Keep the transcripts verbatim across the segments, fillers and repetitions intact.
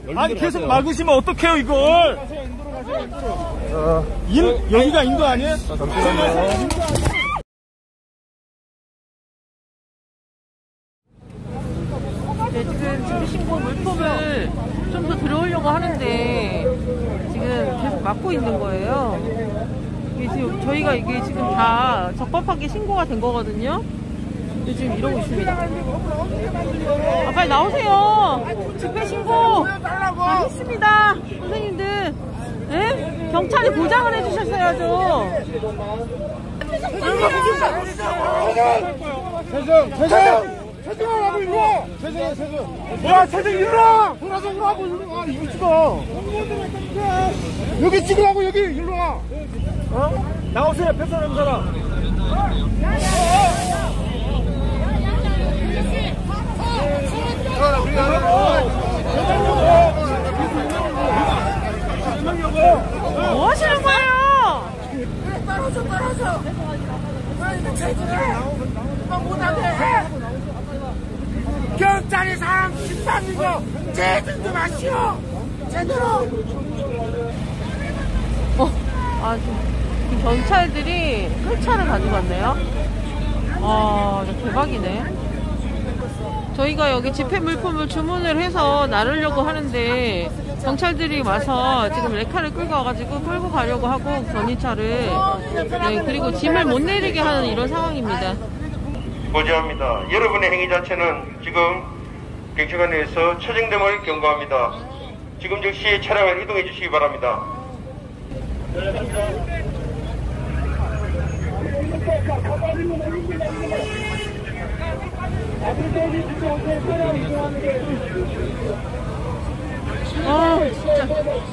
아니 계속 막으시면 어떡해요 이걸. 가세요, 인도로 가세요, 인도로. 어, 인, 여기가 인도 아니에요? 아, 잠시만요. 네, 지금 지주신고 물품을 좀 더 들어오려고 하는데 지금 계속 막고 있는 거예요. 이게 지금 저희가 이게 지금 다 적법하게 신고가 된 거거든요. 근데 지금 이러고 있습니다. 아, 빨리 나오세요. 집회 신고 다 했습니다. 선생님들. 네? 경찰이 보장을 해주셨어야죠. 최정! 최정! 최정하고 일로 와! 최정아, 최정! 야, 최정 일로 와! 돌아서 일로 하고 일로 와! 이거 찍어! 여기 찍으라고, 여기! 일로 와! 어? 나오세요, 패스하는 사람. 뭐 하시는 거예요? 떨어져, 떨어져! 못하게 해! 경찰이 사람 집사는 거 제대로 좀 하시오! 제대로! 어, 아, 지금 경찰들이 끌차를 가지고 왔네요. 아, 대박이네. 저희가 여기 집회 물품을 주문을 해서 나르려고 하는데 경찰들이 와서 지금 레카를 끌고 와가지고 끌고 가려고 하고 견인차를 네, 그리고 짐을 못 내리게 하는 이런 상황입니다. 고지합니다. 여러분의 행위 자체는 지금 경찰관에서 처정됨을 경고합니다. 지금 즉시 차량을 이동해 주시기 바랍니다. 아, 진짜.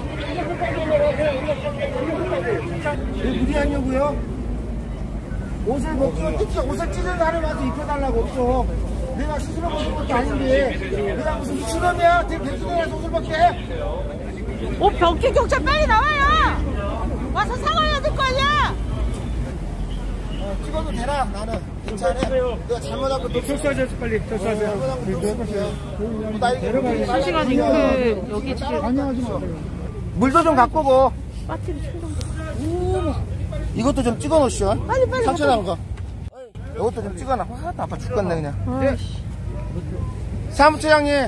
왜 무리하냐고요? 옷을 벗고 특히 옷을 찢은 사람 와서 입혀달라고 없어. 내가 스스로 벗은 것도 아닌데 내가 무슨 미친놈이야? 되게 백수들한테 옷을 벗게 해? 오, 병기 경찰 빨리 나와요! 와서 사과해야 될 거 아니야! 어, 찍어도 되나? 나는 괜찮아. 내가 잘못한 것도 철수하세요, 빨리. 철수하세요. 실시간 잉크 여기 지금 물도 좀 갖고 오고 빠트리 충전. 이것도 좀 찍어 놓으시오. 빨리 빨리. 상처 난 거. 이것도 좀 찍어놔. 와, 아파 죽겠네 그냥. 아, 사무처장님.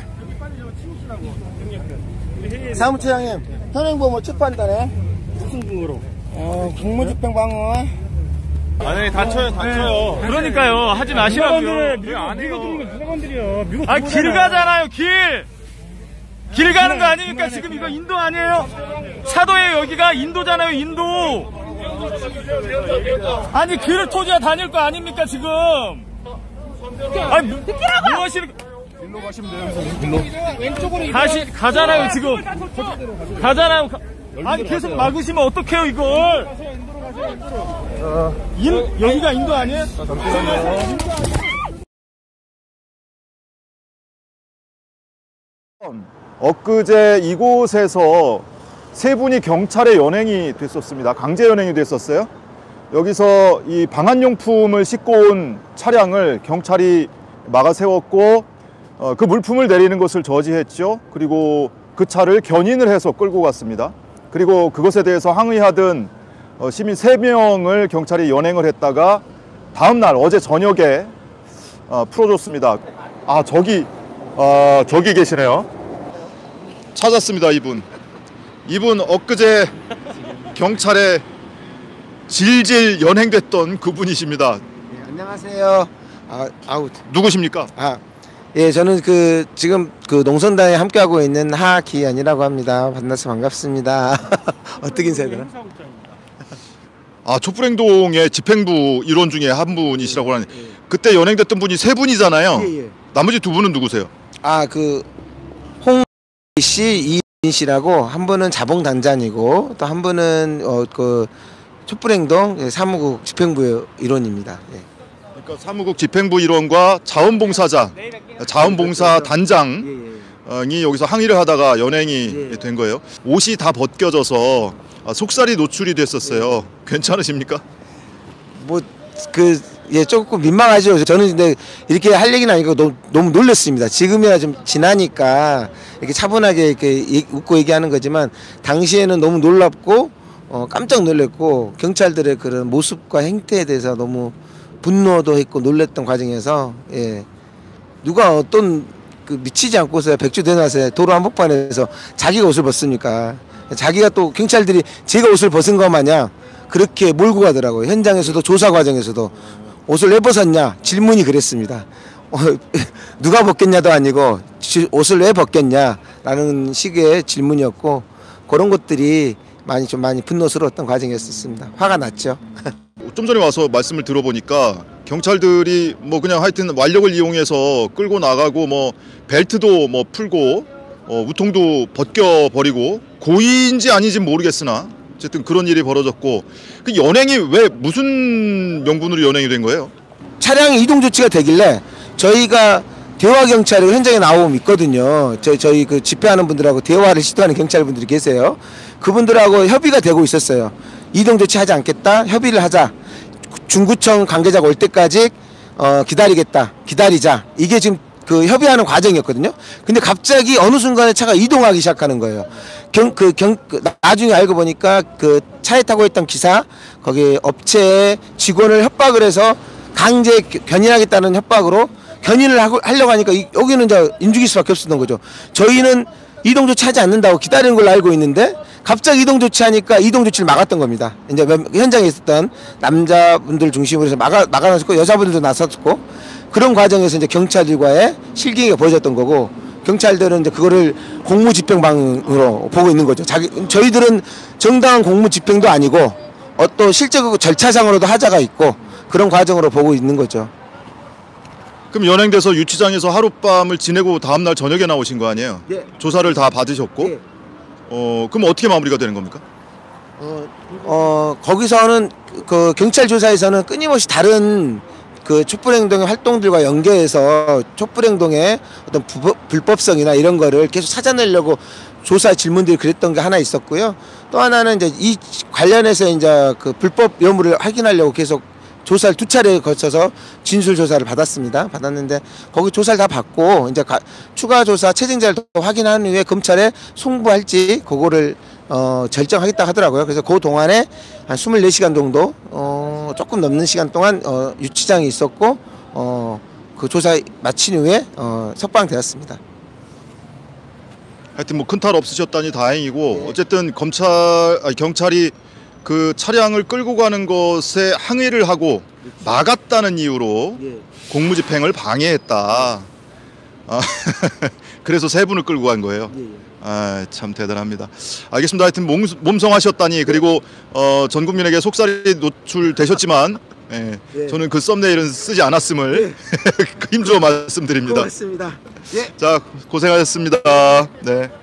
사무처장님. 현행범을 체포한다네. 무슨 근거로? 어, 공무집행방어. 아니, 다쳐요, 다쳐요. 그러니까요, 하지 마시라고요. 미국, 안 해요. 미국 누가 건드려? 미국 아, 길 가잖아요, 길! 길 가는 거 아닙니까? 지금 이거 인도 아니에요? 사도예요, 여기가 인도잖아요, 인도! 아니, 길을 토지야 다닐 거 아닙니까, 지금? 아니, 뭐, 뭐 하시는, 일로 가시면 돼요. 일로. 왼쪽으로 가시, 가잖아요, 지금. 가잖아요. 가, 아니, 계속 막으시면 어떡해요, 이걸. 가세요, 인도로 가세요, 인도로. 어, 인, 여기가 인도 아니에요? 아, 잠시만요. 엊그제 이곳에서 세 분이 경찰에 연행이 됐었습니다. 강제 연행이 됐었어요. 여기서 이 방한용품을 싣고 온 차량을 경찰이 막아 세웠고 어, 그 물품을 내리는 것을 저지했죠. 그리고 그 차를 견인을 해서 끌고 갔습니다. 그리고 그것에 대해서 항의하던 어, 시민 세 명을 경찰이 연행을 했다가 다음날 어제 저녁에 어, 풀어줬습니다. 아, 저기 어, 저기 계시네요. 찾았습니다. 이분 이분 엊그제 경찰에 질질 연행됐던 그분이십니다. 네, 안녕하세요. 아, 아웃. 누구십니까? 아, 예, 저는 그 지금 그 농선단에 함께하고 있는 하기현이라고 합니다. 만나서 반갑습니다. 어떻게 인사해야 아, 촛불행동의 집행부 일원 중에 한 분이시라고 하는. 예. 그때 연행됐던 분이 세 분이잖아요. 예, 예. 나머지 두 분은 누구세요? 아, 그 홍 씨, 이인 씨라고 한 분은 자봉단장이고 또 한 분은 어 그 촛불행동 사무국 집행부 일원입니다. 예. 그러니까 사무국 집행부 일원과 자원봉사자, 자원봉사 단장이 여기서 항의를 하다가 연행이 된 거예요. 옷이 다 벗겨져서 속살이 노출이 됐었어요. 괜찮으십니까? 뭐 그 예 조금 민망하죠. 저는 근데 이렇게 할 얘기는 아니고 너무, 너무 놀랐습니다. 지금이야 좀 지나니까 이렇게 차분하게 이렇게 웃고 얘기하는 거지만 당시에는 너무 놀랍고 어, 깜짝 놀랐고 경찰들의 그런 모습과 행태에 대해서 너무 분노도 했고 놀랬던 과정에서 예 누가 어떤 그 미치지 않고서 백주 대낮에 도로 한복판에서 자기가 옷을 벗습니까? 자기가 또 경찰들이 제가 옷을 벗은 것 마냥 그렇게 몰고 가더라고요. 현장에서도 조사 과정에서도 옷을 왜 벗었냐 질문이 그랬습니다. 어, 누가 벗겠냐도 아니고 옷을 왜 벗겠냐라는 식의 질문이었고 그런 것들이 많이 좀 많이 분노스러웠던 과정이었습니다. 화가 났죠. 좀 전에 와서 말씀을 들어보니까 경찰들이 뭐 그냥 하여튼 완력을 이용해서 끌고 나가고 뭐 벨트도 뭐 풀고 어, 우통도 벗겨 버리고 고의인지 아닌지 모르겠으나 어쨌든 그런 일이 벌어졌고 그 연행이 왜 무슨 명분으로 연행이 된 거예요? 차량 이동 조치가 되길래 저희가 대화 경찰이 현장에 나오면 있거든요. 저희, 저희 그 집회하는 분들하고 대화를 시도하는 경찰분들이 계세요. 그분들하고 협의가 되고 있었어요. 이동 조치 하지 않겠다. 협의를 하자. 중구청 관계자가 올 때까지 어, 기다리겠다. 기다리자. 이게 지금 그 협의하는 과정이었거든요. 근데 갑자기 어느 순간에 차가 이동하기 시작하는 거예요. 경, 그 경, 그 나중에 알고 보니까 그 차에 타고 있던 기사, 거기 업체의 직원을 협박을 해서 강제 견인하겠다는 협박으로 견인을 하고, 하려고 하니까 이, 여기는 이제 인죽일 수밖에 없었던 거죠. 저희는 이동 조치하지 않는다고 기다리는 걸로 알고 있는데 갑자기 이동 조치하니까 이동 조치를 막았던 겁니다. 이제 현장에 있었던 남자분들 중심으로 해서 막아, 막아놨고 여자분들도 나섰고 그런 과정에서 이제 경찰들과의 실갱이가 벌어졌던 거고 경찰들은 이제 그거를 공무집행방으로 보고 있는 거죠. 자기, 저희들은 정당한 공무집행도 아니고 어, 또 실제로 절차상으로도 하자가 있고 그런 과정으로 보고 있는 거죠. 그럼 연행돼서 유치장에서 하룻밤을 지내고 다음날 저녁에 나오신 거 아니에요? 예. 조사를 다 받으셨고 예. 어 그럼 어떻게 마무리가 되는 겁니까? 어, 어 거기서는 그 경찰 조사에서는 끊임없이 다른 그 촛불행동의 활동들과 연계해서 촛불행동의 어떤 부, 불법성이나 이런 거를 계속 찾아내려고 조사 질문들이 그랬던 게 하나 있었고요. 또 하나는 이제 이 관련해서 이제 그 불법 여부를 확인하려고 계속 조사를 두 차례 거쳐서 진술 조사를 받았습니다. 받았는데 거기 조사를 다 받고 이제 가, 추가 조사 채증자를 더 확인한 후에 검찰에 송부할지 그거를 어, 결정하겠다 하더라고요. 그래서 그 동안에 한 이십사 시간 정도 어, 조금 넘는 시간 동안 어, 유치장에 있었고 어, 그 조사 마친 후에 어, 석방되었습니다. 하여튼 뭐 큰 탈 없으셨다니 다행이고 네. 어쨌든 검찰 아니, 경찰이 그 차량을 끌고 가는 것에 항의를 하고 막았다는 이유로 예. 공무집행을 방해했다. 아, 그래서 세 분을 끌고 간 거예요. 예, 예. 아, 참 대단합니다. 알겠습니다. 하여튼 몸, 몸성하셨다니 그리고 어, 전 국민에게 속살이 노출되셨지만 예, 예. 저는 그 썸네일은 쓰지 않았음을 힘주어 말씀드립니다. 고맙습니다. 예. 자, 고생하셨습니다. 네.